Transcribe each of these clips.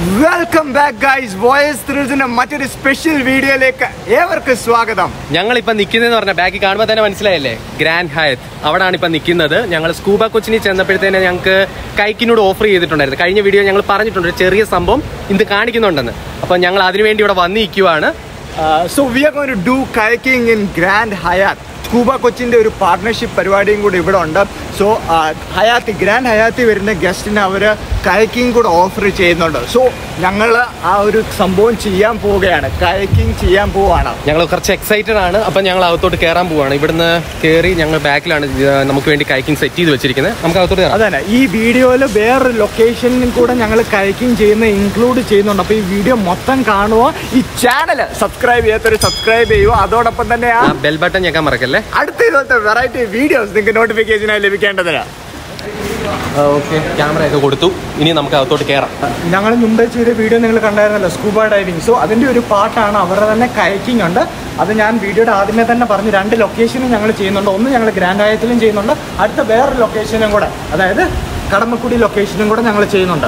Welcome back guys, Voyage Thrills in a മറ്റൊരു special വീഡിയോയിലേക്ക് ഏവർക്കും സ്വാഗതം. ഞങ്ങൾ ഇപ്പം നിൽക്കുന്നതെന്ന് പറഞ്ഞാൽ ബാക്കി കാണുമ്പോൾ തന്നെ മനസ്സിലായല്ലേ, ഗ്രാൻഡ് ഹയത്ത് അവിടെയാണ് ഇപ്പം നിൽക്കുന്നത്. ഞങ്ങൾ സ്കൂബ കൊച്ചിനിൽ ചെന്നപ്പോഴത്തേനെ ഞങ്ങൾക്ക് കൈക്കിനോട് ഓഫർ ചെയ്തിട്ടുണ്ടായിരുന്നു. കഴിഞ്ഞ വീഡിയോ ഞങ്ങൾ പറഞ്ഞിട്ടുണ്ട് ഒരു ചെറിയ സംഭവം ഇത് കാണിക്കുന്നുണ്ടെന്ന്. അപ്പോൾ ഞങ്ങൾ അതിനുവേണ്ടി ഇവിടെ വന്നിരിക്കുവാണ്. So we are going to do kayaking in Grand Hyatt. Scuba കൊച്ചിൻ്റെ ഒരു പാർട്ട്ണർഷിപ്പ് പരിപാടിയും കൂടി ഇവിടെ ഉണ്ട്. സോ ഗ്രാൻഡ് ഹയാത്തി വരുന്ന ഗസ്റ്റിന് അവർ കയക്കിംഗ് കൂടെ ഓഫർ ചെയ്യുന്നുണ്ട്. സോ ഞങ്ങൾ ആ ഒരു സംഭവം ചെയ്യാൻ പോവുകയാണ്, കയക്കിംഗ് ചെയ്യാൻ പോവുകയാണ്. ഞങ്ങൾ കുറച്ച് എക്സൈറ്റഡ് ആണ്. അപ്പം ഞങ്ങൾ അകത്തോട്ട് കയറാൻ പോവുകയാണ്. ഇവിടുന്ന് കയറി ഞങ്ങൾ ബാക്കിലാണ് നമുക്ക് വേണ്ടി കയക്കിംഗ് സെറ്റ് ചെയ്ത് വെച്ചിരിക്കുന്നത്. നമുക്ക് അകത്തോട്ട് കയറാം. അതന്നെ, ഈ വീഡിയോയിൽ വേറൊരു ലൊക്കേഷനിൽ കൂടെ ഞങ്ങൾ കയക്കിംഗ് ചെയ്യുന്ന ഇൻക്ലൂഡ് ചെയ്യുന്നുണ്ട്. അപ്പോൾ ഈ വീഡിയോ മൊത്തം കാണുക. ഈ ചാനൽ സബ്സ്ക്രൈബ് ചെയ്യാത്തൊരു സബ്സ്ക്രൈബ് ചെയ്യുക. അതോടൊപ്പം തന്നെ ആ ബെൽ ബട്ടൺ ഞെക്കാൻ മറക്കല്ലേ. അടുത്ത ഇതുപോലത്തെ വെറൈറ്റി വീഡിയോസ് നിങ്ങൾക്ക് നോട്ടിഫിക്കേഷനായി ലഭിക്കേണ്ടതിന്. ഓക്കെ, ക്യാമറയൊക്കെ കൊടുത്തു. ഇനി നമുക്ക് അകത്തോട്ട് കയറാം. ഞങ്ങൾ മുമ്പേ ചെയ്ത വീഡിയോ നിങ്ങൾ കണ്ടായിരുന്നല്ലോ, സ്കൂബ ഡൈവിങ്. സോ അതിൻ്റെ ഒരു പാർട്ടാണ്, അവരുടെ തന്നെ കയക്കിംഗ് ഉണ്ട്. അത് ഞാൻ വീഡിയോയുടെ ആദ്യമേ തന്നെ പറഞ്ഞു. 2 ലൊക്കേഷനും ഞങ്ങൾ ചെയ്യുന്നുണ്ട്. ഒന്ന് ഞങ്ങൾ ഗ്രാൻഡ് ഹയത്തിലും ചെയ്യുന്നുണ്ട്, അടുത്ത വേറൊരു ലൊക്കേഷനും കൂടെ, അതായത് കടമക്കുടി ലൊക്കേഷനും കൂടെ ഞങ്ങൾ ചെയ്യുന്നുണ്ട്.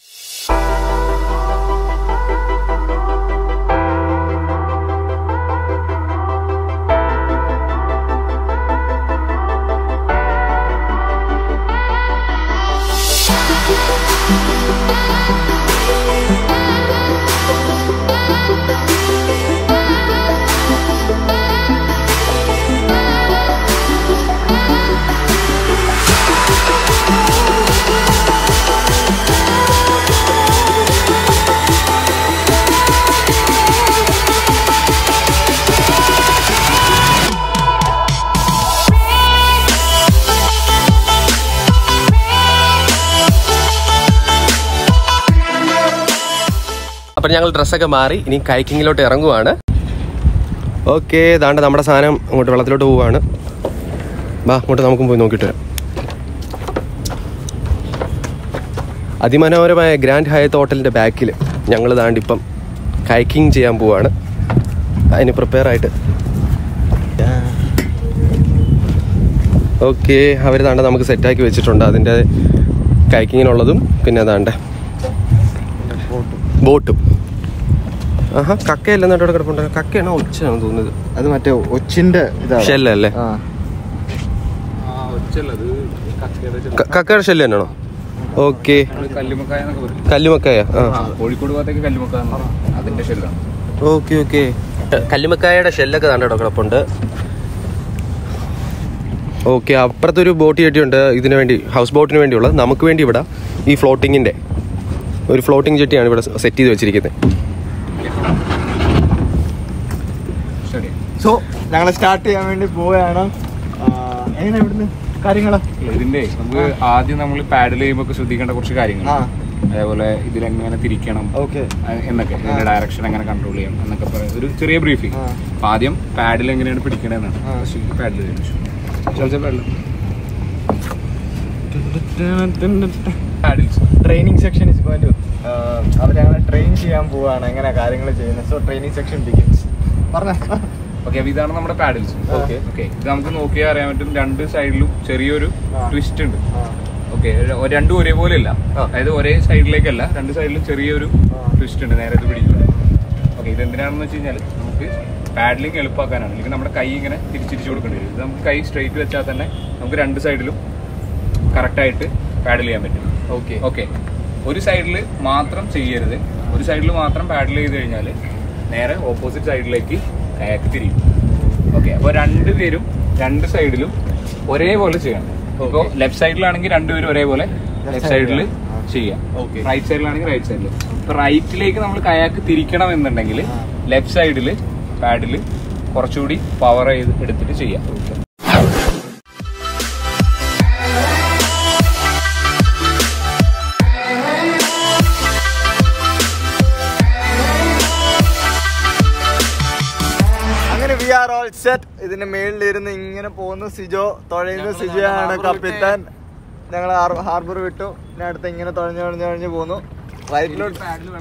അപ്പം ഞങ്ങൾ ഡ്രസ്സൊക്കെ മാറി ഇനി കൈക്കിങ്ങിലോട്ട് ഇറങ്ങുവാണ്. ഓക്കെ, ദാണ്ട് നമ്മുടെ സാധനം അങ്ങോട്ട് വെള്ളത്തിലോട്ട് പോവുകയാണ്. ബാ, അങ്ങോട്ട് നമുക്കും പോയി നോക്കിയിട്ട് വരാം. അതിമനോഹരമായ ഗ്രാൻഡ് ഹയത്ത് ഹോട്ടലിൻ്റെ ബാക്കിൽ ഞങ്ങൾ ദാണ്ടിപ്പം കൈക്കിങ് ചെയ്യാൻ പോവുകയാണ്. അതിന് പ്രിപ്പയർ ആയിട്ട് ഓക്കെ, അവർ ദാണ്ട് നമുക്ക് സെറ്റാക്കി വെച്ചിട്ടുണ്ട് അതിൻ്റെ കൈക്കിങ്ങിനുള്ളതും. പിന്നെ ദാണ്ട് ബോട്ടും. ആഹാ, കക്കയല്ല നട്ടോടെ കിടപ്പുണ്ട്. കക്കയാണോ ഒച്ചാണോ തോന്നുന്നത്? അത് മറ്റേ ഒച്ചിൻ്റെ ഷെല്ലല്ലേ? കക്കയുടെ ഷെല്ല് തന്നെയാണോ? ഓക്കെ, കല്ലുമക്കായ. കോഴിക്കോട് ഭാഗത്തേക്ക് കല്ലുമക്കായ അതിന്റെ ഷെല്ലാണ്. ഓക്കെ ഓക്കെ, കല്ലുമക്കായയുടെ ഷെല്ലൊക്കെ നട്ടോടെ കിടപ്പുണ്ട്. ഓക്കെ, അപ്പുറത്തൊരു ബോട്ട് ചെട്ടിയുണ്ട് ഇതിനു വേണ്ടി, ഹൗസ് ബോട്ടിന് വേണ്ടിയുള്ള. നമുക്ക് വേണ്ടി ഇവിടെ ഈ ഫ്ലോട്ടിങ്ങിൻ്റെ ഒരു ഫ്ലോട്ടിംഗ് ചെട്ടിയാണ് ഇവിടെ സെറ്റ് ചെയ്ത് വെച്ചിരിക്കുന്നത്. സോ ഞങ്ങൾ സ്റ്റാർട്ട് ചെയ്യാൻ വേണ്ടി പോവുകയാണ്. എങ്ങനെ ഇവിടുന്ന് കാര്യങ്ങള്? ഇതിന്റെ നമുക്ക് ആദ്യം നമ്മൾ പാഡിൽ ചെയ്യുമ്പോൾ ശ്രദ്ധിക്കേണ്ട കുറച്ച് കാര്യങ്ങൾ, അതേപോലെ ഇതിലെങ്ങനെ തിരിക്കണം എന്നൊക്കെ, ഇതിന്റെ ഡയറക്ഷൻ എങ്ങനെ കൺട്രോൾ ചെയ്യണം എന്നൊക്കെ പറയാം. ഒരു ചെറിയ ബ്രീഫിങ്. അപ്പൊ ആദ്യം പാഡിൽ എങ്ങനെയാണ് പിടിക്കണമെന്നാണ്. Paddle training session is going to അവരങ്ങനെ ട്രെയിൻ ചെയ്യാൻ പോവാണ് എങ്ങനെ കാര്യങ്ങൾ ചെയ്യുന്നത്. So training session begins. പറഞ്ഞോ. ഓക്കെ, അപ്പൊ ഇതാണ് നമ്മുടെ പാഡിൽസ്. ഓക്കെ, ഇത് നമുക്ക് നോക്കിയാൽ അറിയാൻ പറ്റും. 2 സൈഡിലും ചെറിയൊരു ട്വിസ്റ്റ് ഉണ്ട്. ഓക്കെ, രണ്ടും ഒരേപോലെ അല്ല, അതായത് ഒരേ സൈഡിലേക്കല്ല, 2 സൈഡിലും ചെറിയൊരു ട്വിസ്റ്റ് ഉണ്ട്. നേരെ ഇത് പിടിക്കുന്നത്. ഓക്കെ, ഇത് എന്തിനാണെന്ന് വെച്ച് കഴിഞ്ഞാൽ നമുക്ക് പാഡലിങ് എളുപ്പമാക്കാനാണ്. അല്ലെങ്കിൽ നമ്മുടെ കൈ ഇങ്ങനെ തിരിച്ചിരിച്ചു കൊടുക്കേണ്ടി വരും. ഇത് നമുക്ക് കൈ സ്ട്രെയിറ്റ് വെച്ചാൽ തന്നെ നമുക്ക് 2 സൈഡിലും കറക്റ്റായിട്ട് പാഡൽ ചെയ്യാൻ പറ്റും. ഓക്കെ, ഒരു സൈഡിൽ മാത്രം ചെയ്യരുത്. ഒരു സൈഡിൽ മാത്രം പാഡൽ ചെയ്ത് കഴിഞ്ഞാൽ നേരെ ഓപ്പോസിറ്റ് സൈഡിലേക്ക് കയാക്ക് തിരിയും. ഓക്കെ, അപ്പോൾ 2 പേരും 2 സൈഡിലും ഒരേപോലെ ചെയ്യണം. ഇപ്പോൾ ലെഫ്റ്റ് സൈഡിലാണെങ്കിൽ 2 പേരും ഒരേപോലെ ലെഫ്റ്റ് സൈഡിൽ ചെയ്യാം. റൈറ്റ് സൈഡിലാണെങ്കിൽ റൈറ്റ് സൈഡിൽ. ഇപ്പോൾ റൈറ്റിലേക്ക് നമ്മൾ കയാക്ക് തിരിക്കണം എന്നുണ്ടെങ്കിൽ ലെഫ്റ്റ് സൈഡിൽ പാഡിൽ കുറച്ചുകൂടി പവർ ചെയ്ത് എടുത്തിട്ട് ചെയ്യാം. ഇതിന്റെ മേളിലിരുന്ന് ഇങ്ങനെ പോകുന്നു സിജോ, തുഴയുന്ന സിജോയാണ് കപ്പിത്താൻ. ഞങ്ങൾ ഹാർബർ വിട്ടു. ഞാൻ അടുത്ത് ഇങ്ങനെ തുഴഞ്ഞു പോന്നു. റൈറ്റിലോട്ട്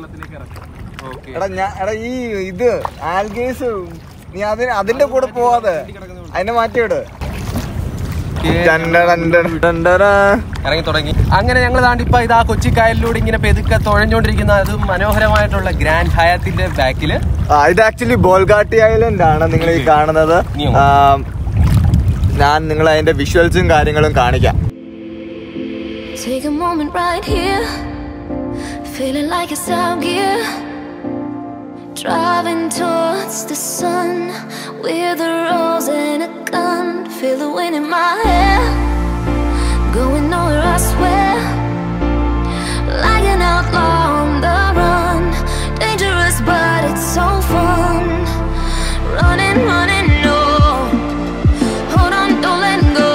എടാ ഈ ഇത് ആൽഗേസ് നീ അതിന്റെ കൂടെ പോവാതെ അതിനെ മാറ്റിവിട്. ഇറങ്ങി തുടങ്ങി. അങ്ങനെ ഞങ്ങൾ താണ്ടിപ്പോ ഇതാ കൊച്ചിക്കായലിലൂടെ ഇങ്ങനെ പെതുക്കെ തുഴഞ്ഞുകൊണ്ടിരിക്കുന്ന അതും മനോഹരമായിട്ടുള്ള ഗ്രാൻഡ് ഹയാത്തിന്റെ ബാക്കില്. ഇത് ആക്ച്വലി ബോൾഗാട്ടി ഐലൻഡ് ആണ് നിങ്ങൾ ഈ കാണുന്നത്. ഞാൻ നിങ്ങൾ അതിന്റെ വിഷ്വൽസും കാര്യങ്ങളും കാണിക്കാം. Take a moment right here, feeling like it's out gear, driving towards the sun with a rose and a gun, feel the wind in my hair, going nowhere I swear, like an outlaw on the run, dangerous but it's so fun, running, running, no, hold on, don't let go.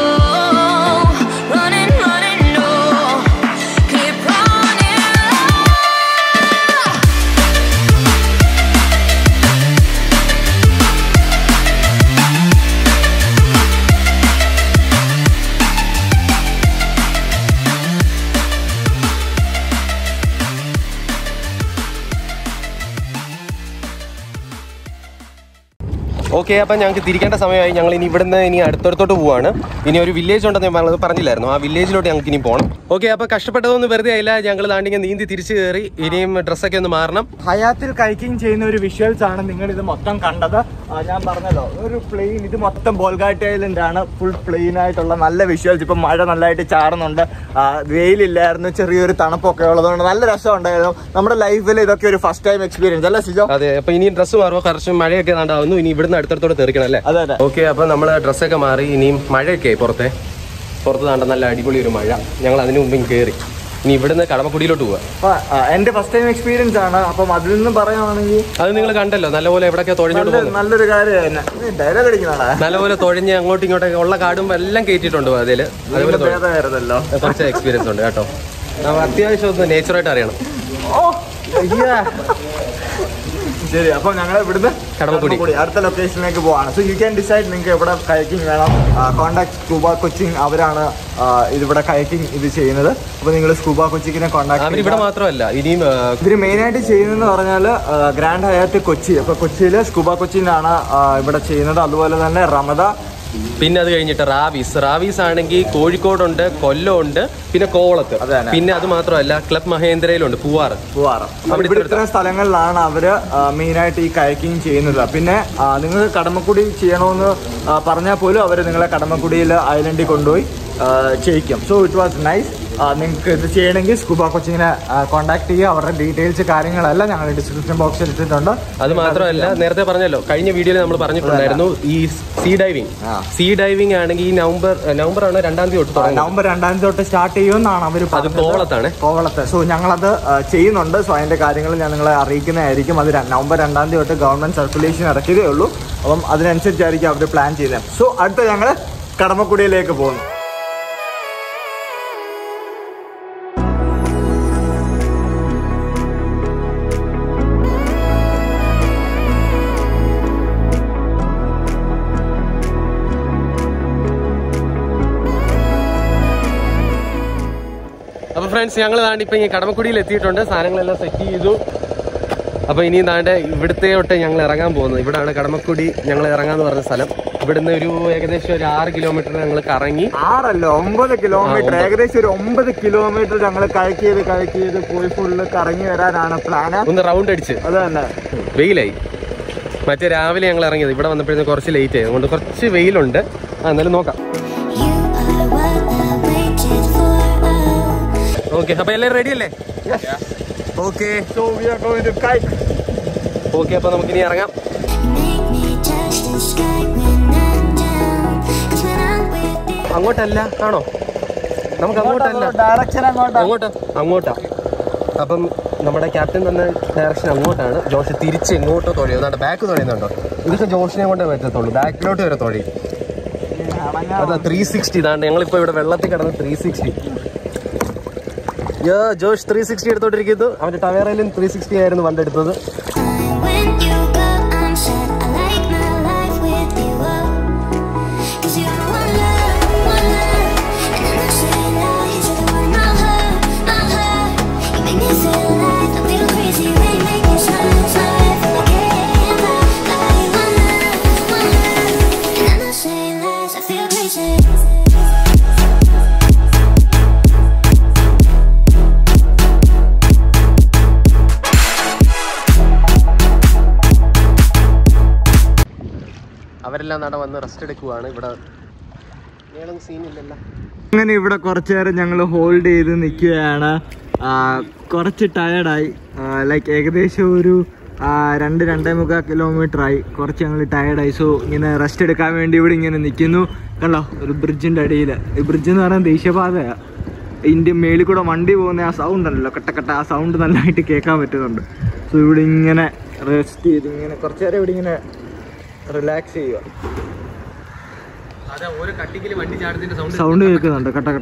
Okay, അപ്പം ഞങ്ങൾക്ക് തിരിക്കേണ്ട സമയമായി. ഞങ്ങൾ ഇനി ഇവിടുന്ന് ഇനി അടുത്തടുത്തോട്ട് പോവാണ്. ഇനി ഒരു വില്ലേജ് ഉണ്ടെന്ന് ഞാൻ പറഞ്ഞില്ലായിരുന്നു, ആ വില്ലേജിലോട്ട് ഞങ്ങൾക്ക് ഇനി പോകണം. ഓക്കെ, അപ്പോൾ കഷ്ടപ്പെട്ടതൊന്നും വെറുതെ ആയില്ല. ഞങ്ങൾ താണ്ടിങ്ങനെ നീന്തി തിരിച്ചു കയറി. ഇനിയും ഡ്രസ്സൊക്കെ ഒന്ന് മാറണം. ഹയാത്തിൽ കൈക്കിംഗ് ചെയ്യുന്ന ഒരു വിഷ്വൽസ് ആണ് നിങ്ങൾ ഇത് മൊത്തം കണ്ടത്. ഞാൻ പറഞ്ഞല്ലോ, ഒരു പ്ലെയിൻ, ഇത് മൊത്തം ബോൾഗാട്ടി ഐലൻഡ് ആണ്. ഫുൾ പ്ലെയിൻ ആയിട്ടുള്ള നല്ല വിഷ്വൽസ്. ഇപ്പം മഴ നല്ലതായിട്ട് ചാറുന്നുണ്ട്, വെയിലില്ലായിരുന്നു, ചെറിയൊരു തണുപ്പൊക്കെ ഉള്ളതുകൊണ്ട് നല്ല രസമുണ്ടായിരുന്നു. നമ്മുടെ ലൈഫിൽ ഇതൊക്കെ ഒരു ഫസ്റ്റ് ടൈം എക്സ്പീരിയൻസ് അല്ലേ സിജോ? അതെ, അപ്പൊ ഇനി ഡ്രസ്സ് മാറുമ്പോൾ കുറച്ച് മഴയൊക്കെ ഉണ്ടാവുന്നു. ഇനി ഇവിടുന്ന് അടുത്തടുത്തോടെ തീർക്കണം അല്ലേ? അതെ. ഓക്കെ, അപ്പൊ നമ്മള് ഡ്രസ്സൊക്കെ മാറി. ഇനിയും മഴയൊക്കെ പുറത്ത് താണ്ട നല്ല അടിപൊളി ഒരു മഴ. ഞങ്ങൾ അതിന് മുമ്പ് കയറി. ഇനി ഇവിടുന്ന് കടമക്കുടിയിലോട്ട് പോവാ. എന്റെ ഫസ്റ്റ് ടൈം എക്സ്പീരിയൻസ് ആണ്. അപ്പം അതിൽ നിന്നും പറയുകയാണെങ്കിൽ അത് നിങ്ങൾ കണ്ടല്ലോ, നല്ലപോലെ എവിടെയൊക്കെ തുഴഞ്ഞോണ്ട് പോകും. നല്ലൊരു കാര്യം. ഡയലോഗ് അടിക്കുന്നതാണ്. നല്ലപോലെ തുഴഞ്ഞ് അങ്ങോട്ടും ഇങ്ങോട്ടൊക്കെ ഉള്ള കാടും എല്ലാം കയറ്റിയിട്ടുണ്ട്. അതിൽ അതുപോലെ കുറച്ച് എക്സ്പീരിയൻസ് ഉണ്ട് കേട്ടോ. നമ്മൾ അത്യാവശ്യം ഒന്ന് നേച്ചറായിട്ട് അറിയണം. ശരി, അപ്പൊ ഞങ്ങൾ ഇവിടുന്ന് കടമക്കുടി അടുത്ത ലൊക്കേഷനിലേക്ക് പോവാണ്. സോ യു ക്യാൻ ഡിസൈഡ് നിങ്ങൾക്ക് എവിടെ കയക്കിംഗ് വേണം. കോണ്ടാക്ട് സ്കൂബ കൊച്ചിൻ, അവരാണ് ഇതിവിടെ കയക്കിംഗ് ഇത് ചെയ്യുന്നത്. അപ്പൊ നിങ്ങൾ സ്കൂബ കൊച്ചിനെ കോണ്ടാക്ട്. ഇവിടെ മാത്രമല്ല, ഇനിയും ഇവര് മെയിൻ ആയിട്ട് ചെയ്യുന്നതെന്ന് പറഞ്ഞാൽ ഗ്രാൻഡ് ഹയാത്ത് കൊച്ചി. അപ്പൊ കൊച്ചിയില് സ്കൂബ കൊച്ചിനാണ് ഇവിടെ ചെയ്യുന്നത്. അതുപോലെ തന്നെ റമദ, പിന്നെ അത് കഴിഞ്ഞിട്ട് റാവീസ് ആണെങ്കിൽ കോഴിക്കോടുണ്ട്, കൊല്ലമുണ്ട്, പിന്നെ കോവളത്ത്, പിന്നെ അത് മാത്രമല്ല ക്ലബ് മഹേന്ദ്രയിലുണ്ട്, പൂവാറ്. ഇവിടെ ഇത്തരം സ്ഥലങ്ങളിലാണ് അവര് മെയിനായിട്ട് ഈ കയക്കിംഗ് ചെയ്യുന്നത്. പിന്നെ നിങ്ങൾ കടമക്കുടി ചെയ്യണമെന്ന് പറഞ്ഞാൽ പോലും അവര് നിങ്ങളെ കടമക്കുടിയിൽ ഐലൻഡിൽ കൊണ്ടുപോയി ചെയ്യിക്കും. So it was nice. നിങ്ങൾക്ക് ഇത് ചെയ്യണമെങ്കിൽ സ്കൂബ കൊച്ചിനെ കോൺടാക്ട് ചെയ്യുക. അവരുടെ ഡീറ്റെയിൽസ് കാര്യങ്ങളെല്ലാം ഞങ്ങൾ ഡിസ്ക്രിപ്ഷൻ ബോക്സിൽ ഇട്ടിട്ടുണ്ട്. അത് മാത്രമല്ല, നേരത്തെ പറഞ്ഞല്ലോ, കഴിഞ്ഞ വീഡിയോയിൽ നമ്മൾ പറഞ്ഞിട്ടുണ്ടായിരുന്നു ഈ സീ ഡൈവിംഗ് ആണെങ്കിൽ ഈ നവംബർ ആണ് 2-ാം തീയതി തൊട്ട് തുടങ്ങും. നവംബർ 2-ാം തീയതി തൊട്ട് സ്റ്റാർട്ട് ചെയ്യുമെന്നാണ് അവർ പറഞ്ഞത്. കോവളത്ത്. സോ ഞങ്ങളത് ചെയ്യുന്നുണ്ട്. സോ അതിന്റെ കാര്യങ്ങൾ ഞാൻ നിങ്ങളെ അറിയിക്കുന്നതായിരിക്കും. അത് നവംബർ 2-ാം തീയതി തൊട്ട് ഗവൺമെന്റ് സർക്കുലേഷൻ ഇറക്കിയതേ ഉള്ളൂ. അപ്പം അതിനനുസരിച്ചായിരിക്കും അവർ പ്ലാൻ ചെയ്യുന്നത്. സോ അടുത്ത ഞങ്ങൾ കടമക്കുടിയിലേക്ക് പോകുന്നു. അപ്പോൾ ഫ്രണ്ട്സ്, ഞങ്ങൾ ഇപ്പം ഈ കടമക്കുടിയിൽ എത്തിയിട്ടുണ്ട്. സാധനങ്ങളെല്ലാം സെറ്റ് ചെയ്തു. അപ്പോൾ ഇനി താണ്ട് ഇവിടുത്തെ തൊട്ട് ഞങ്ങൾ ഇറങ്ങാൻ പോകുന്നത്. ഇവിടെയാണ് കടമക്കുടി ഞങ്ങൾ ഇറങ്ങാന്ന് പറഞ്ഞ സ്ഥലം. ഇവിടുന്ന് ഒരു ഏകദേശം ഒരു 6 കിലോമീറ്റർ ഞങ്ങൾ കറങ്ങി. 9 കിലോമീറ്റർ, ഏകദേശം ഒരു 9 കിലോമീറ്റർ ഞങ്ങൾ കയക്ക് ചെയ്ത് പോയി ഫുള്ള് കറങ്ങി വരാനാണ് പ്ലാൻ. ഒന്ന് റൗണ്ട് അടിച്ച്. അത് തന്നെ, വെയിലായി. മറ്റേ രാവിലെ ഞങ്ങൾ ഇറങ്ങിയത്, ഇവിടെ വന്നപ്പോഴത്തേക്കും കുറച്ച് ലേറ്റ് ആയി. അതുകൊണ്ട് കുറച്ച് വെയിലുണ്ട്. എന്നാലും നോക്കാം. ഓക്കെ, അപ്പൊ എല്ലാവരും റെഡി അല്ലേ? ഓക്കെ, അപ്പൊ നമുക്കിനി ഇറങ്ങാം. അങ്ങോട്ടല്ല, ആണോ? നമുക്ക് അങ്ങോട്ടല്ല, അങ്ങോട്ടാ. അപ്പം നമ്മുടെ ക്യാപ്റ്റൻ തന്ന ഡയറക്ഷൻ അങ്ങോട്ടാണ്. ജോഷ് തിരിച്ച് എങ്ങോട്ടോ തുഴയും. ബാക്ക് തുഴയുന്നുണ്ടോ? ഇതൊക്കെ ജോഷിനെ കൊണ്ടേ പറ്റത്തുള്ളൂ. ബാക്കിലോട്ട് വരെ തുഴയും. അതാ 360. ഇതാണ്ട് ഞങ്ങളിപ്പോ ഇവിടെ വെള്ളത്തിൽ കിടന്ന് 360. ജോഷ് 360 എടുത്തോണ്ടിരിക്കുന്നു. അവന്റെ ടവേറയിലും 360 ആയിരുന്നു പണ്ടെടുത്തത്. അവരെല്ലാം നട വന്ന് റെസ്റ്റ് എടുക്കുവാണ്. ഇവിടെ സീനില്ലല്ലോ. അങ്ങനെ ഇവിടെ കുറച്ചു നേരം ഞങ്ങൾ ഹോൾഡ് ചെയ്ത് നിൽക്കുകയാണ്. കുറച്ച് ടയർഡായി. ലൈക്ക് ഏകദേശം ഒരു 2-2.25 കിലോമീറ്റർ ആയി. കുറച്ച് ഞങ്ങൾ ടയർഡായി. സോ ഇങ്ങനെ റെസ്റ്റ് എടുക്കാൻ വേണ്ടി ഇവിടെ ഇങ്ങനെ നിൽക്കുന്നു. കണ്ടോ, ഒരു ബ്രിഡ്ജിൻ്റെ അടിയിൽ. ഈ ബ്രിഡ്ജ് എന്ന് പറയുന്നത് ദേശീയപാതയാണ്. ഇന്ത്യ മേളിൽ കൂടെ വണ്ടി പോകുന്ന ആ സൗണ്ട് ഉണ്ടല്ലോ, കട്ട ആ സൗണ്ട് നല്ലതായിട്ട് കേൾക്കാൻ പറ്റുന്നുണ്ട്. സോ ഇവിടെ ഇങ്ങനെ റെസ്റ്റ് ചെയ്ത് ഇങ്ങനെ കുറച്ച് നേരം ഇവിടെ ഇങ്ങനെ റിലാക്സ് ചെയ്യുക. സൗണ്ട് കേൾക്കുന്നുണ്ട് കട്ട.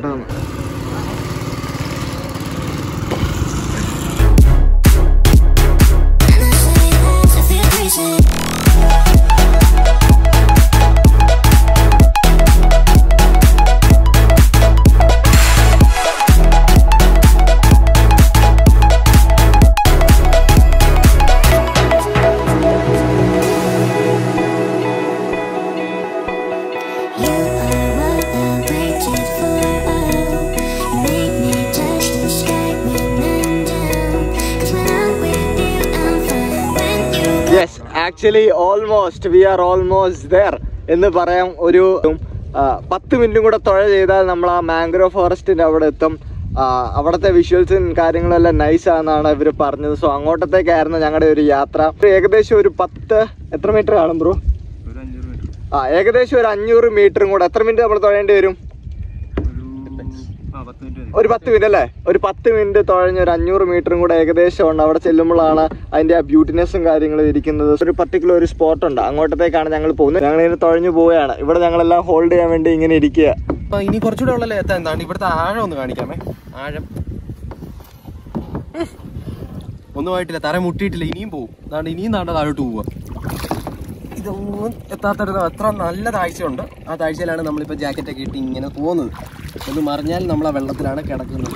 Actually we are almost there എന്ന് പറയാം. ഒരു 10 മിനിറ്റും കൂടെ തുഴ ചെയ്താൽ നമ്മൾ ആ മാംഗ്രോവ് ഫോറസ്റ്റിന്റെ അവിടെ എത്തും. അവിടുത്തെ വിഷ്വൽസും കാര്യങ്ങളെല്ലാം നൈസ് ആണെന്നാണ് ഇവർ പറഞ്ഞത്. സോ അങ്ങോട്ടത്തേക്കായിരുന്നു ഞങ്ങളുടെ ഒരു യാത്ര. ഏകദേശം ഒരു 10 എത്ര മീറ്റർ കാണും ബ്രോ? ഏകദേശം ഒരു 500 മീറ്ററും കൂടെ. എത്ര മിനിറ്റ് നമ്മൾ തുഴയേണ്ടി വരും? ഒരു 10 മിനിറ്റ് അല്ലേ? ഒരു 10 മിനിറ്റ് തുഴഞ്ഞ് ഒരു 500 മീറ്ററും കൂടെ ഏകദേശം ഉണ്ട്. അവിടെ ചെല്ലുമ്പോഴാണ് അതിന്റെ ആ ബ്യൂട്ടിനെസ്സും കാര്യങ്ങളും ഇരിക്കുന്നത്. ഒരു പർട്ടിക്കുലർ ഒരു സ്പോട്ട് ഉണ്ട്, അങ്ങോട്ടത്തേക്കാണ് ഞങ്ങൾ പോകുന്നത്. ഞങ്ങൾ ഇങ്ങനെ തുഴഞ്ഞു പോവുകയാണ്. ഇവിടെ ഞങ്ങളെല്ലാം ഹോൾഡ് ചെയ്യാൻ വേണ്ടി ഇങ്ങനെ ഇരിക്കുക. ഇനി കുറച്ചുകൂടെ ഉള്ളല്ലേ എത്താൻ. എന്താണ് ഇവിടുത്തെ ആഴം ഒന്ന് കാണിക്കാമേ. ആഴം ഒന്നും ആയിട്ടില്ല, തറ മുട്ടിയിട്ടില്ല. ഇനിയും പോകും. അതാണ് ഇനിയും താഴോട്ട് പോവുക. ഇതൊന്നും എത്താത്തരുത്. അത്ര നല്ല താഴ്ചയുണ്ട്. ആ താഴ്ചയിലാണ് നമ്മളിപ്പോൾ ജാക്കറ്റൊക്കെ ഇട്ട് ഇങ്ങനെ പോകുന്നത്. ഒന്ന് മറിഞ്ഞാൽ നമ്മൾ ആ വെള്ളത്തിലാണ് കിടക്കുന്നത്.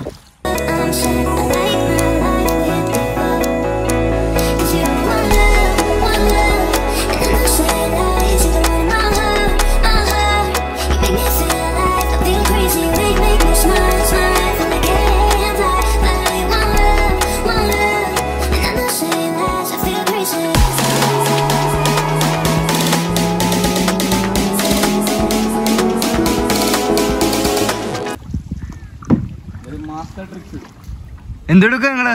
എന്തെടുക്ക നിങ്ങള്?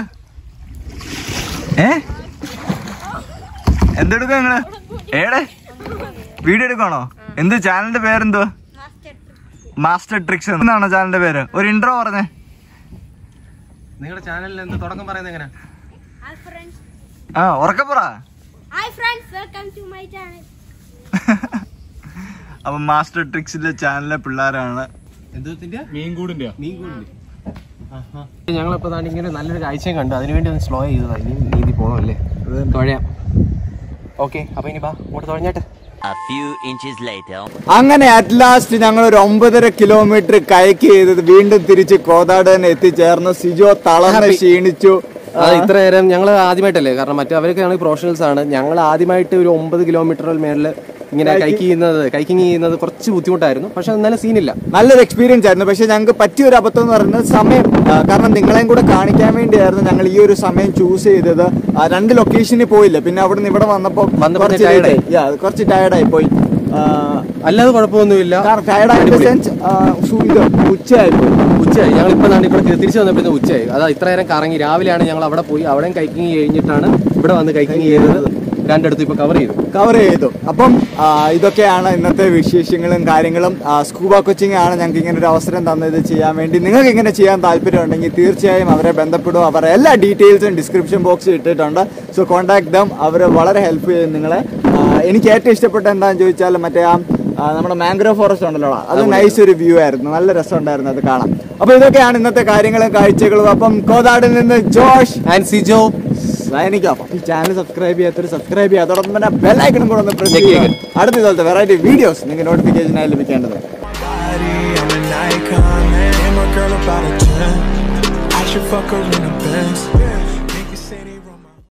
എന്തെടുക്ക നിങ്ങള്? ഏടെ വീഡിയോ എടുക്കാണോ? എന്ത് ചാനലിന്റെ പേരെന്തോ? മാസ്റ്റർ ട്രിക്സ് എന്നാണോ ചാനലിന്റെ പേര്? ഒരു ഇൻട്രോ പറഞ്ഞേ. നിങ്ങളുടെ ചാനലിൽ എന്ത് തുടക്കം പറയുന്നത് എങ്ങനെ? ഉറക്കപ്പുറ. അപ്പൊ മാസ്റ്റർ ട്രിക്സിന്റെ ചാനലിലെ പിള്ളേരാണ്. മീൻകൂടിന്റെ ഞങ്ങളിപ്പോ ഇങ്ങനെ നല്ലൊരു കാഴ്ചയും കണ്ടു. അതിനുവേണ്ടി ഒന്ന് സ്ലോ ചെയ്തതാ. ഇനി നീന്തി പോകണമല്ലേ, തുഴയാം. ഓക്കെ, അപ്പൊ ഇനി അങ്ങോട്ട് തുഴഞ്ഞാട്ടെ. അങ്ങനെ അറ്റ് ലാസ്റ്റ് ഞങ്ങൾ ഒരു 9.5 കിലോമീറ്റർ കയക്ക് ചെയ്തത് വീണ്ടും തിരിച്ച് കോതാട് തന്നെ എത്തിച്ചേർന്നു. സിജോ തളർന്ന് ക്ഷീണിച്ചു. ഇത്ര നേരം ഞങ്ങൾ ആദ്യമായിട്ടല്ലേ, കാരണം മറ്റവരൊക്കെ ആണെങ്കിൽ പ്രൊഫഷണൽസ് ആണ്. ഞങ്ങൾ ആദ്യമായിട്ട് ഒരു 9 കിലോമീറ്റർ മേളിൽ ഇങ്ങനെ കൈക്കിങ് ചെയ്യുന്നത് കുറച്ച് ബുദ്ധിമുട്ടായിരുന്നു. പക്ഷെ എന്നാലും സീനില്ല, നല്ലൊരു എക്സ്പീരിയൻസ് ആയിരുന്നു. പക്ഷെ ഞങ്ങൾക്ക് പറ്റിയൊരു അബദ്ധം എന്ന് പറയുന്നത് സമയം. കാരണം നിങ്ങളെയും കൂടെ കാണിക്കാൻ വേണ്ടിയായിരുന്നു ഞങ്ങൾ ഈ ഒരു സമയം ചൂസ് ചെയ്തത്. 2 ലൊക്കേഷനിൽ പോയില്ല. പിന്നെ അവിടെ നിന്ന് ഇവിടെ വന്നപ്പോൾ കുറച്ച് ടയർഡായി പോയി. അല്ലാതെ കുഴപ്പമൊന്നുമില്ല. ഉച്ചയായി ഞങ്ങളിപ്പോ ഇവിടെ തിരിച്ചു വന്നപ്പോഴത്തെ ഉച്ചയായി. അതാ ഇത്ര നേരം കറങ്ങി. രാവിലെയാണ് ഞങ്ങൾ അവിടെ പോയി. അവിടെയും കൈക്കിങ് കഴിഞ്ഞിട്ടാണ് ഇവിടെ വന്ന് കൈക്കിങ് ചെയ്തത്. രണ്ടിടത്തും ഇപ്പൊ കവർ ചെയ്തു. അപ്പം ഇതൊക്കെയാണ് ഇന്നത്തെ വിശേഷങ്ങളും കാര്യങ്ങളും. സ്കൂബ കോച്ചിങ് ആണ് ഞങ്ങൾക്ക് ഇങ്ങനെ ഒരു അവസരം തന്നത് ചെയ്യാൻ വേണ്ടി. നിങ്ങൾക്ക് ഇങ്ങനെ ചെയ്യാൻ താല്പര്യം ഉണ്ടെങ്കിൽ തീർച്ചയായും അവരെ ബന്ധപ്പെടുക. അവരുടെ എല്ലാ ഡീറ്റെയിൽസും ഡിസ്ക്രിപ്ഷൻ ബോക്സിൽ ഇട്ടിട്ടുണ്ട്. So contact dum. അവർ വളരെ ഹെൽപ്പ് ചെയ്യും നിങ്ങളെ. എനിക്ക് ഏറ്റവും ഇഷ്ടപ്പെട്ട എന്താണെന്ന് ചോദിച്ചാൽ മറ്റേ നമ്മുടെ മാംഗ്രോവ് ഫോറസ്റ്റ് ഉണ്ടല്ലോ, അത് നൈസ് ഒരു വ്യൂ ആയിരുന്നു. നല്ല രസമുണ്ടായിരുന്നു അത് കാണാം. അപ്പൊ ഇതൊക്കെയാണ് ഇന്നത്തെ കാര്യങ്ങളും കാഴ്ചകളും. അപ്പം കോതാടിൽ നിന്ന് Josh and Sijo signing off. ഈ ചാനൽ സബ്സ്ക്രൈബ് ചെയ്യാത്തൊരു സബ്സ്ക്രൈബ് ചെയ്യുക. അതോടൊപ്പം തന്നെ ബെല്ലൈക്കണും കൂടെ ഒന്ന് പ്രസ് ചെയ്യുക. അടുത്ത ഇതുപോലത്തെ വെറൈറ്റി വീഡിയോസ് നിങ്ങൾക്ക് നോട്ടിഫിക്കേഷനായി ലഭിക്കേണ്ടത്. I should fuck her in a Benz.